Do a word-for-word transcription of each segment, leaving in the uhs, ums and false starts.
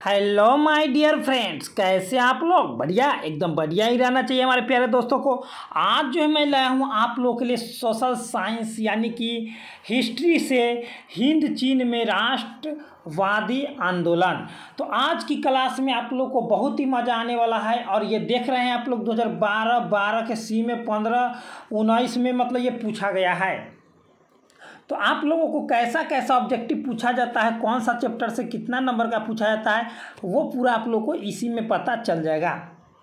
Hello my dear friends, कैसे आप लोग? बढ़िया, एकदम बढ़िया ही रहना चाहिए हमारे प्यारे दोस्तों को। आज जो है मैं लाया हूँ आप लोगों के लिए सोशल साइंस यानी कि हिस्ट्री से हिंद चीन में राष्ट्रवादी आंदोलन। तो आज की क्लास में आप लोग को बहुत ही मज़ा आने वाला है। और ये देख रहे हैं आप लोग दो हज़ार बारह बारह के सी में पंद्रह उन्नीस में मतलब ये पूछा गया है। तो आप लोगों को कैसा कैसा ऑब्जेक्टिव पूछा जाता है, कौन सा चैप्टर से कितना नंबर का पूछा जाता है, वो पूरा आप लोगों को इसी में पता चल जाएगा।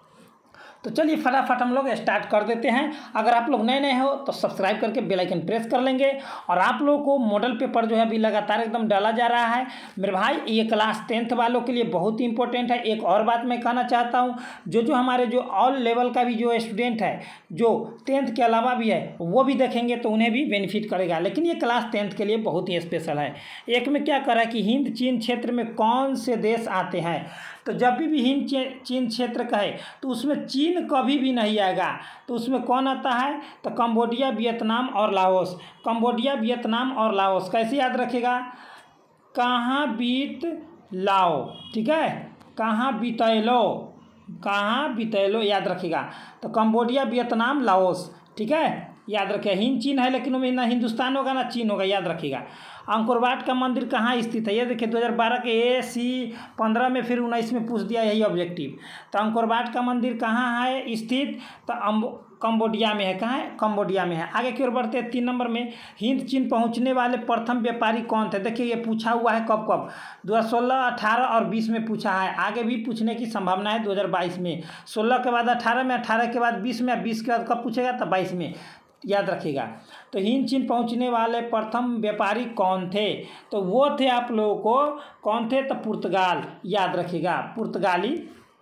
तो चलिए फटाफट हम लोग स्टार्ट कर देते हैं। अगर आप लोग नए नए हो तो सब्सक्राइब करके बेल आइकन प्रेस कर लेंगे। और आप लोगों को मॉडल पेपर जो है अभी लगातार एकदम डाला जा रहा है मेरे भाई। ये क्लास टेंथ वालों के लिए बहुत ही इंपॉर्टेंट है। एक और बात मैं कहना चाहता हूँ, जो जो हमारे जो ऑल लेवल का भी जो स्टूडेंट है, जो टेंथ के अलावा भी है, वो भी देखेंगे तो उन्हें भी बेनिफिट करेगा। लेकिन ये क्लास टेंथ के लिए बहुत ही स्पेशल है। एक में क्या करा कि हिंद चीन क्षेत्र में कौन से देश आते हैं। तो जब भी भी हिंद चीन क्षेत्र कहे तो उसमें चीन कभी भी नहीं आएगा। तो उसमें कौन आता है? तो कंबोडिया, वियतनाम और लाओस। कंबोडिया, वियतनाम और लाओस। कैसे याद रखेगा? कहाँ बीत लाओ, ठीक है, कहाँ बीतैलो, कहाँ बीतैलो याद रखेगा। तो कंबोडिया, वियतनाम, लाओस, ठीक है, याद रखेगा। हिंद चीन है लेकिन उनमें ना हिंदुस्तान होगा ना चीन होगा, याद रखिएगा। अंकोर वाट का मंदिर कहाँ स्थित है? ये देखिए दो हज़ार बारह के ए सी पंद्रह में फिर उन्नीस में पूछ दिया यही ऑब्जेक्टिव। तो अंकोर वाट का मंदिर कहाँ है स्थित? तो कंबोडिया में है। कहाँ है? कंबोडिया में है। आगे की ओर बढ़ते हैं। तीन नंबर में हिंद चीन पहुँचने वाले प्रथम व्यापारी कौन थे? देखिए ये पूछा हुआ है कब कब दो हज़ार सोलह, अठारह और बीस में पूछा है। आगे भी पूछने की संभावना है दो हज़ार बाईस में। सोलह के बाद अठारह में, अठारह के बाद बीस में, बीस के बाद कब पूछेगा? तो बाईस में, याद रखिएगा। तो हिंद चीन पहुंचने वाले प्रथम व्यापारी कौन थे? तो वो थे आप लोगों को कौन थे? तो पुर्तगाल, याद रखिएगा, पुर्तगाली।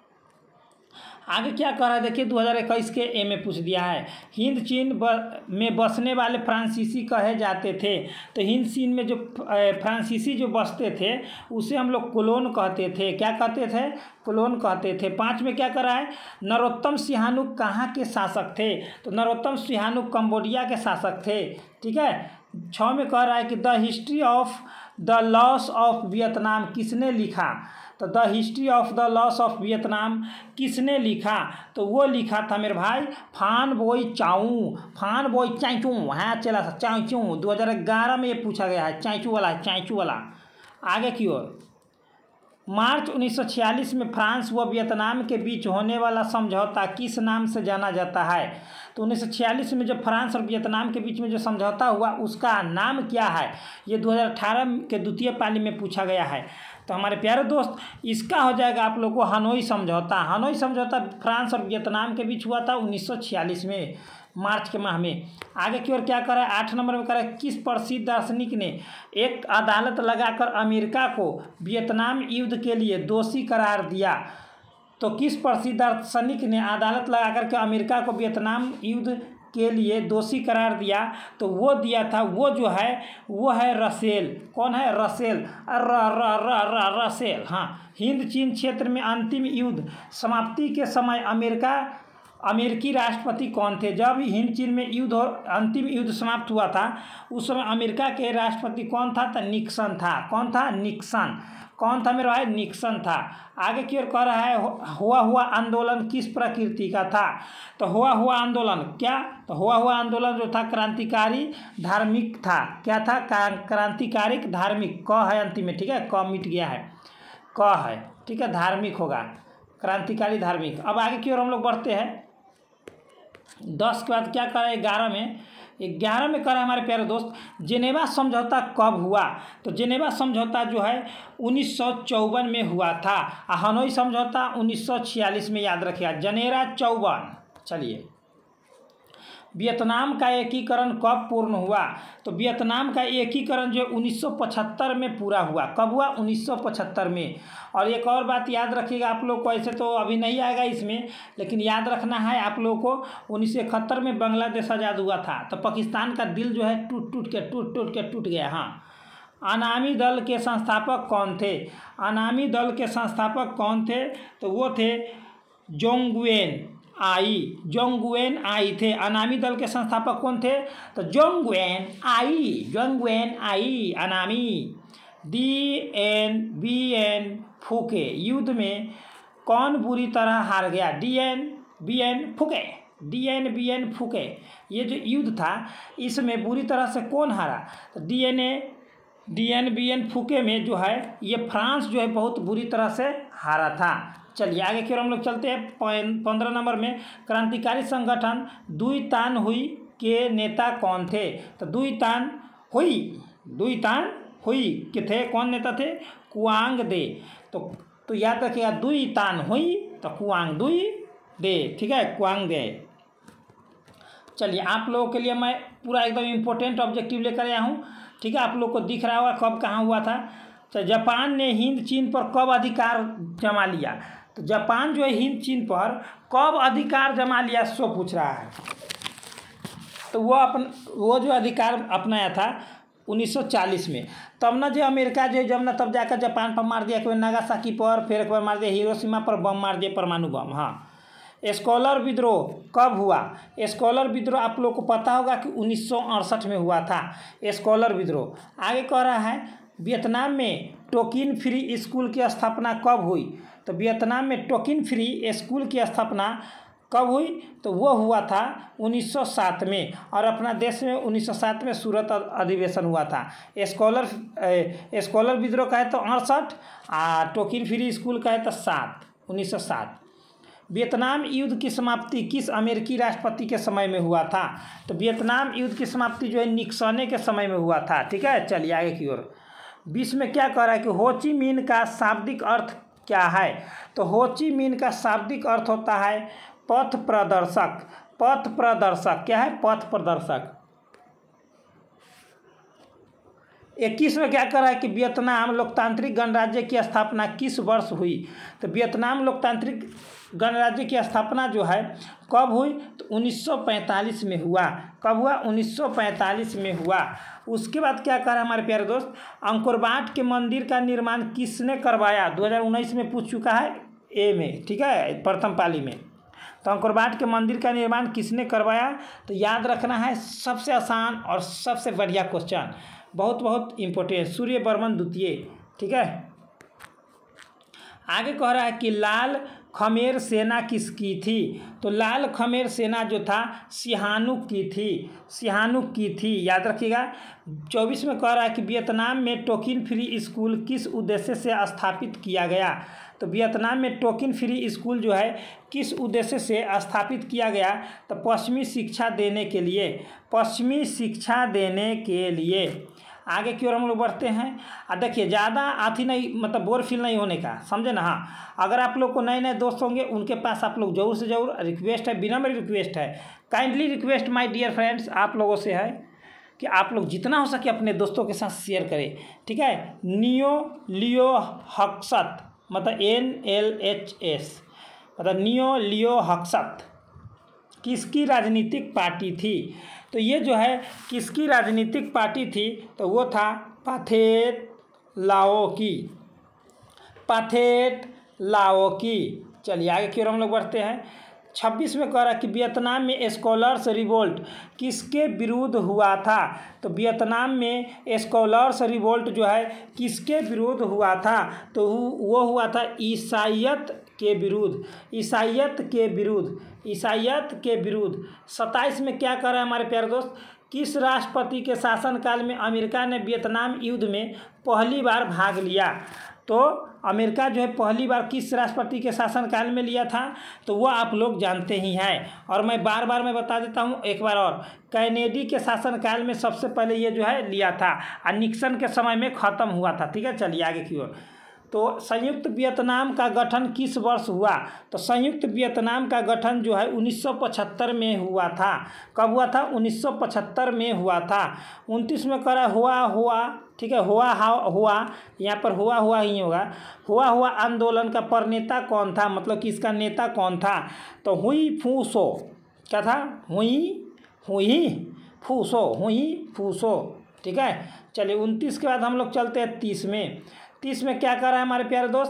आगे क्या कर रहा है देखिए दो हज़ार इक्कीस के ए में पूछ दिया है। हिंद चीन ब, में बसने वाले फ्रांसीसी कहे जाते थे। तो हिंद चीन में जो फ्रांसीसी जो बसते थे उसे हम लोग कोलोन कहते थे। क्या कहते थे? कोलोन कहते थे। पाँच में क्या कर रहा है? नरोत्तम सिहानुक कहाँ के शासक थे? तो नरोत्तम सिहानुक कंबोडिया के शासक थे, ठीक है। छः में कह रहा है कि the history of the loss of Vietnam किसने लिखा? तो the history of the loss of Vietnam किसने लिखा? तो वो लिखा था मेरे भाई फान बोई चाऊ, फान बोई चाइचू, हाँ चला सा चाइचू। दो हज़ार ग्यारह में ये पूछा गया है, चाइचू वाला, चाइचू वाला। आगे की ओर मार्च उन्नीस सौ छियालीस में फ्रांस व वियतनाम के बीच होने वाला समझौता किस नाम से जाना जाता है? तो उन्नीस सौ छियालीस में जो फ्रांस और वियतनाम के बीच में जो समझौता हुआ उसका नाम क्या है? ये दो हज़ार अठारह के द्वितीय पाली में पूछा गया है। तो हमारे प्यारे दोस्त, इसका हो जाएगा आप लोग को हनोई समझौता। हनोई समझौता फ्रांस और वियतनाम के बीच हुआ था उन्नीस सौ छियालीस में, मार्च के माह में। आगे की ओर क्या करा है? आठ नंबर में करा है किस प्रसिद्ध दार्शनिक ने एक अदालत लगाकर अमेरिका को वियतनाम युद्ध के लिए दोषी करार दिया? तो किस प्रसिद्ध दार्शनिक ने अदालत लगाकर के अमेरिका को वियतनाम युद्ध के लिए दोषी करार दिया? तो वो दिया था, वो जो है वो है रसेल। कौन है? रसेल, र र र र रसेल। हाँ, हिंद चीन क्षेत्र में अंतिम युद्ध समाप्ति के समय अमेरिका अमेरिकी राष्ट्रपति कौन थे? जब हिंद चीन में युद्ध और अंतिम युद्ध समाप्त हुआ था उस समय अमेरिका के राष्ट्रपति कौन था? तो निक्सन था। कौन था? निक्सन। कौन था मेरे भाई? निक्सन था। आगे की ओर कह रहा है हुआ हुआ आंदोलन किस प्रकृति का था? तो हुआ हुआ आंदोलन क्या? तो हुआ हुआ आंदोलन जो था क्रांतिकारी धार्मिक था। क्या था? क्रांतिकारी धार्मिक। क है अंतिम में, ठीक है, क मिट गया है, क है, ठीक है, धार्मिक होगा, क्रांतिकारी धार्मिक। अब आगे की ओर हम लोग बढ़ते हैं। दस के बाद क्या करा? ग्यारह में ग्यारह में करा हमारे प्यारे दोस्त जेनेवा समझौता कब हुआ? तो जेनेवा समझौता जो है उन्नीस सौ चौवन में हुआ था। हनोई समझौता उन्नीस सौ छियालीस में, याद रखिएगा, जनेरा चौवन। चलिए, वियतनाम का एकीकरण कब पूर्ण हुआ? तो वियतनाम का एकीकरण जो उन्नीस सौ पचहत्तर में पूरा हुआ। कब हुआ? उन्नीस सौ पचहत्तर में। और एक और बात याद रखिएगा आप लोग को, ऐसे तो अभी नहीं आएगा इसमें, लेकिन याद रखना है आप लोगों को उन्नीस सौ इकहत्तर में बांग्लादेश आज़ाद हुआ था। तो पाकिस्तान का दिल जो है टूट टूट के टूट टूट के टूट गया। हाँ, अनामी दल के संस्थापक कौन थे? अनामी दल के संस्थापक कौन थे? तो वो थे जोंगवेन आई, जोंगवेन आई थे। अनामी दल के संस्थापक कौन थे? तो जोंगवेन आई, जोंगवेन आई अनामी। Dien Bien Phu युद्ध में कौन बुरी तरह हार गया? Dien Bien Phu, Dien Bien Phu, ये जो युद्ध था इसमें बुरी तरह से कौन हारा? तो डी एन ए Dien Bien Phu में जो है ये फ्रांस जो है बहुत बुरी तरह से हारा था। चलिए आगे की ओर हम लोग चलते हैं। पंद्रह नंबर में क्रांतिकारी संगठन दुई तान हुई के नेता कौन थे? तो दुई तान हुई दुई तान हुई के थे कौन नेता थे? कुआंग दे। तो तो याद रखिएगा दुई तान हुई तो कुआंग दुई दे, ठीक है, कुआंग दे। चलिए आप लोगों के लिए मैं पूरा एकदम इम्पोर्टेंट ऑब्जेक्टिव लेकर आया हूँ, ठीक है। आप लोग को दिख रहा होगा कब कहाँ हुआ था। तो जापान ने हिंद चीन पर कब अधिकार जमा लिया? तो जापान जो है हिंद चीन पर कब अधिकार जमा लिया सो पूछ रहा है। तो वो अपन वो जो अधिकार अपनाया था उन्नीस सौ चालीस में। तब ना जो अमेरिका जो जब ना तब जाकर जापान पर मार दिया, एक बार नागासाकी पर, फिर एक बार मार दिया हिरोशिमा पर बम मार दिया, परमाणु बम। हाँ, स्कॉलर विद्रोह कब हुआ? स्कॉलर विद्रोह आप लोग को पता होगा कि उन्नीस सौ अड़सठ में हुआ था स्कॉलर विद्रोह। आगे कह रहा है वियतनाम में टोकिन फ्री स्कूल की स्थापना कब हुई? तो वियतनाम में टोकिन फ्री स्कूल की स्थापना कब हुई? तो वो हुआ था उन्नीस सौ सात में, और अपना देश में उन्नीस सौ सात में सूरत अधिवेशन हुआ था। स्कॉलर स्कॉलर विद्रोह का है तो अड़सठ, और टोकिन फ्री स्कूल का है तो सात उन्नीस सौ सात। वियतनाम युद्ध की समाप्ति किस अमेरिकी राष्ट्रपति के समय में हुआ था? तो वियतनाम युद्ध की समाप्ति जो है निक्सने के समय में हुआ था, ठीक है। चलिए आगे की ओर। बीस में क्या कह रहा है कि हो ची मिन्ह का शाब्दिक अर्थ क्या है? तो हो ची मिन्ह का शाब्दिक अर्थ होता है पथ प्रदर्शक। पथ प्रदर्शक क्या है? पथ प्रदर्शक। इक्कीस में क्या कर रहा है कि वियतनाम लोकतांत्रिक गणराज्य की स्थापना किस वर्ष हुई? तो वियतनाम लोकतांत्रिक गणराज्य की स्थापना जो है कब हुई? तो उन्नीस सौ पैंतालीस में हुआ। कब हुआ? उन्नीस सौ पैंतालीस में हुआ। उसके बाद क्या कह रहा है हमारे प्यारे दोस्त, अंकोर वाट के मंदिर का निर्माण किसने करवाया? दो हज़ार उन्नीस में पूछ चुका है ए में, ठीक है, प्रथम पाली में। तो अंकोर वाट के मंदिर का निर्माण किसने करवाया? तो याद रखना है सबसे आसान और सबसे बढ़िया क्वेश्चन, बहुत बहुत इम्पोर्टेंट, सूर्य वर्मन द्वितीय, ठीक है। आगे कह रहा है कि लाल खमेर सेना किसकी थी? तो लाल खमेर सेना जो था सिहानुक की थी, सिहानुक की थी, याद रखिएगा। चौबीस में कह रहा है कि वियतनाम में टोकिन फ्री स्कूल किस उद्देश्य से स्थापित किया गया? तो वियतनाम में टोकिन फ्री स्कूल जो है किस उद्देश्य से स्थापित किया गया? तो पश्चिमी शिक्षा देने के लिए, पश्चिमी शिक्षा देने के लिए। आगे की ओर हम लोग बढ़ते हैं। और देखिए ज़्यादा आथी नहीं, मतलब बोर फील नहीं होने का, समझे ना। हाँ, अगर आप लोग को नए नए दोस्त होंगे उनके पास आप लोग ज़रूर से ज़रूर, रिक्वेस्ट है, विनम्र रिक्वेस्ट है, kindly request my dear friends आप लोगों से है कि आप लोग जितना हो सके अपने दोस्तों के साथ शेयर करें, ठीक है। नियो लियो हक्सत, मतलब एन एल एच एस, मतलब नियो लियो हक्सत किसकी राजनीतिक पार्टी थी? तो ये जो है किसकी राजनीतिक पार्टी थी? तो वो था पाथेट लाओ की, पाथेट लाओ की। चलिए आगे की ओर हम लोग बढ़ते हैं। छब्बीस में कह रहा है कि वियतनाम में स्कॉलर्स रिवोल्ट किसके विरुद्ध हुआ था? तो वियतनाम में स्कॉलर्स रिवोल्ट जो है किसके विरुद्ध हुआ था? तो वो हुआ था ईसाईयत के विरुद्ध, ईसाईयत के विरुद्ध, ईसाईयत के विरुद्ध। सत्ताईस में क्या कर रहा है हमारे प्यारे दोस्त, किस राष्ट्रपति के शासनकाल में अमेरिका ने वियतनाम युद्ध में पहली बार भाग लिया? तो अमेरिका जो है पहली बार किस राष्ट्रपति के शासनकाल में लिया था? तो वो आप लोग जानते ही हैं, और मैं बार बार मैं बता देता हूँ एक बार और, कैनेडी के शासनकाल में सबसे पहले ये जो है लिया था, और निक्सन के समय में ख़त्म हुआ था, ठीक है। चलिए आगे की ओर। तो संयुक्त वियतनाम का गठन किस वर्ष हुआ? तो संयुक्त वियतनाम का गठन जो है उन्नीस सौ पचहत्तर में हुआ था। कब हुआ था? उन्नीस सौ पचहत्तर में हुआ था। उनतीस में करा हुआ हुआ, ठीक है, हुआ हुआ, यहाँ पर हुआ हुआ ही होगा। हुआ हुआ आंदोलन का प्रणेता कौन था, मतलब कि इसका नेता कौन था? तो हुई फूसो, क्या था? हुई हुई फूसो, हुई फूसो, ठीक है। चलिए उनतीस के बाद हम लोग चलते हैं तीस में। तीस में क्या कर रहा है हमारे प्यारे दोस्त,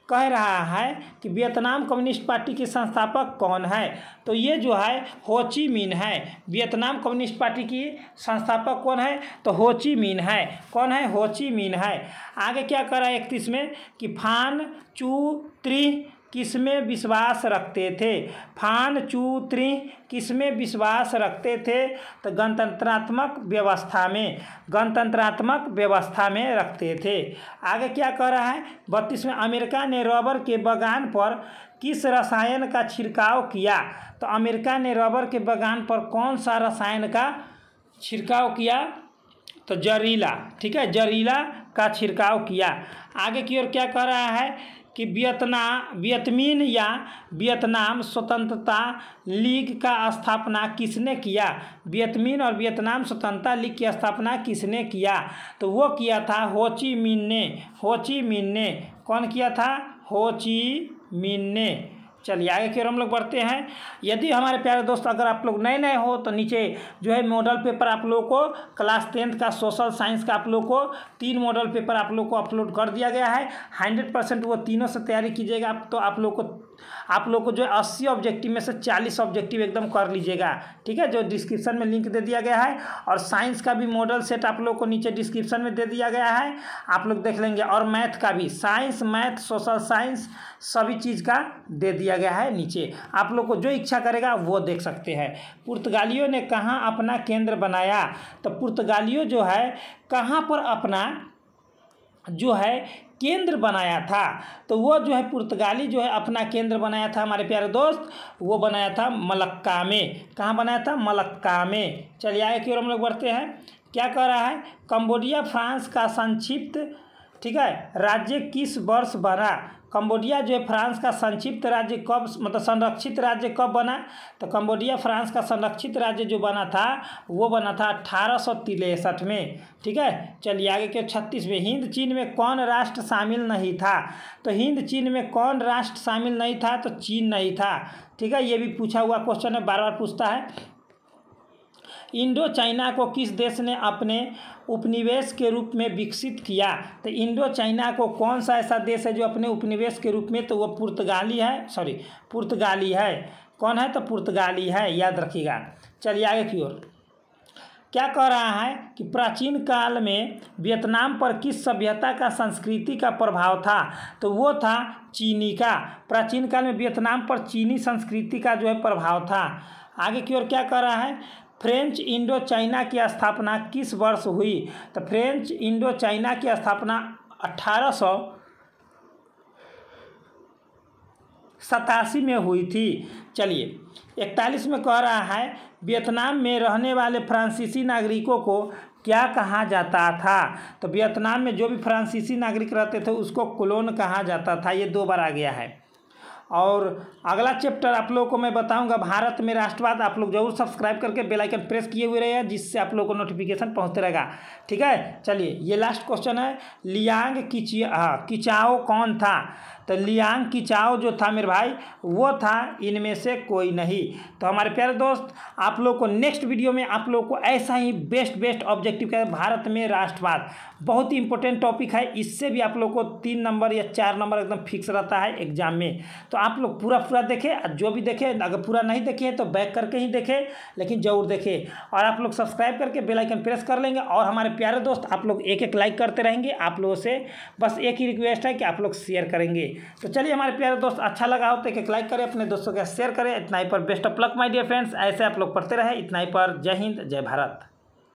कह रहा है कि वियतनाम कम्युनिस्ट पार्टी के संस्थापक कौन है, तो ये जो है हो ची मिन है। वियतनाम कम्युनिस्ट पार्टी की संस्थापक कौन है, तो हो ची मिन है। कौन है, हो ची मिन है। आगे क्या करा है इकतीस में कि फान चू त्रि किसमें विश्वास रखते थे। फान चू त्रि किसमें विश्वास रखते थे, तो गणतंत्रात्मक व्यवस्था में, गणतंत्रात्मक व्यवस्था में रखते थे। आगे क्या कर रहा है बत्तीस में, अमेरिका ने रबर के बागान पर किस रसायन का छिड़काव किया, तो अमेरिका ने रबर के बागान पर कौन सा रसायन का छिड़काव किया, तो जहरीला, ठीक है, जहरीला का छिड़काव किया। आगे की ओर क्या कर रहा है कि वियतनाम वियतमिन या वियतनाम स्वतंत्रता लीग का स्थापना किसने किया। वियतमिन और वियतनाम स्वतंत्रता लीग की स्थापना किसने किया, तो वो किया था हो ची मिन ने। हो ची मिन ने कौन किया था, हो ची मिन ने। चलिए आगे की ओर हम लोग बढ़ते हैं। यदि हमारे प्यारे दोस्त अगर आप लोग नए नए हो तो नीचे जो है मॉडल पेपर आप लोगों को क्लास टेंथ का सोशल साइंस का आप लोग को तीन मॉडल पेपर आप लोग को अपलोड कर दिया गया है। हंड्रेड परसेंट वो तीनों से तैयारी कीजिएगा तो आप लोग को आप लोग को जो अस्सी ऑब्जेक्टिव में से चालीस ऑब्जेक्टिव एकदम कर लीजिएगा, ठीक है, जो डिस्क्रिप्शन में लिंक दे दिया गया है। और साइंस का भी मॉडल सेट आप लोग को नीचे डिस्क्रिप्शन में दे दिया गया है, आप लोग देख लेंगे। और मैथ का भी, साइंस मैथ सोशल साइंस सभी चीज़ का दे दिया गया है नीचे, आप लोग को जो इच्छा करेगा वो देख सकते हैं। पुर्तगालियों ने कहाँ अपना केंद्र बनाया, तो पुर्तगालियों जो है कहाँ पर अपना जो है केंद्र बनाया था, तो वो जो है पुर्तगाली जो है अपना केंद्र बनाया था हमारे प्यारे दोस्त, वो बनाया था मलक्का में। कहाँ बनाया था, मलक्का में। चलिए आगे की ओर हम लोग बढ़ते हैं। क्या कह रहा है, कंबोडिया फ्रांस का संक्षिप्त, ठीक है, राज्य किस वर्ष बना। कंबोडिया जो है फ्रांस का संक्षिप्त राज्य कब, मतलब संरक्षित राज्य कब बना, तो कंबोडिया फ्रांस का संरक्षित राज्य जो बना था वो बना था अठारह सौ तिरसठ में, ठीक है। चलिए आगे के छत्तीस में, हिंद चीन में कौन राष्ट्र शामिल नहीं था, तो हिंद चीन में कौन राष्ट्र शामिल नहीं था, तो चीन नहीं था, ठीक है। ये भी पूछा हुआ क्वेश्चन है, बार बार पूछता है। इंडो चाइना को किस देश ने अपने उपनिवेश के रूप में विकसित किया, तो इंडो चाइना को कौन सा ऐसा देश है जो अपने उपनिवेश के रूप में, तो वो पुर्तगाली है, सॉरी पुर्तगाली है। कौन है, तो पुर्तगाली है, याद रखिएगा। चलिए आगे की ओर क्या कह रहा है कि प्राचीन काल में वियतनाम पर किस सभ्यता का संस्कृति का प्रभाव था, तो वो था चीनी का। प्राचीन काल में वियतनाम पर चीनी संस्कृति का जो है प्रभाव था। आगे की ओर क्या कह रहा है, फ्रेंच इंडो चाइना की स्थापना किस वर्ष हुई, तो फ्रेंच इंडो चाइना की स्थापना अठारह सौ सतासी में हुई थी। चलिए इकतालीस में कह रहा है, वियतनाम में रहने वाले फ्रांसीसी नागरिकों को क्या कहा जाता था, तो वियतनाम में जो भी फ्रांसीसी नागरिक रहते थे उसको कोलोन कहा जाता था। ये दो बार आ गया है। और अगला चैप्टर आप लोगों को मैं बताऊंगा भारत में राष्ट्रवाद। आप लोग जरूर सब्सक्राइब करके बेल आइकन प्रेस किए हुए रहिए, जिससे आप लोगों को नोटिफिकेशन पहुंचते रहेगा, ठीक है। चलिए ये लास्ट क्वेश्चन है, लियांग किची हाँ किचाओ कौन था, तो लियांग किचाओ जो था मेरे भाई वो था इनमें से कोई नहीं। तो हमारे प्यारे दोस्त आप लोग को नेक्स्ट वीडियो में आप लोग को ऐसा ही बेस्ट बेस्ट ऑब्जेक्टिव का भारत में राष्ट्रवाद बहुत ही इंपॉर्टेंट टॉपिक है। इससे भी आप लोग को तीन नंबर या चार नंबर एकदम फिक्स रहता है एग्जाम में। तो आप लोग पूरा पूरा देखें, जो भी देखें, अगर पूरा नहीं देखे तो बैक करके ही देखें, लेकिन जरूर देखें। और आप लोग सब्सक्राइब करके बेल आइकन प्रेस कर लेंगे। और हमारे प्यारे दोस्त आप लोग एक एक लाइक करते रहेंगे। आप लोगों से बस एक ही रिक्वेस्ट है कि आप लोग शेयर करेंगे। तो चलिए हमारे प्यारे दोस्त अच्छा लगा हो तो एक एक लाइक करें, अपने दोस्तों के साथ शेयर करें। इतना ही पर best of luck my dear friends, ऐसे आप लोग पढ़ते रहे। इतना ही पर जय हिंद जय भारत।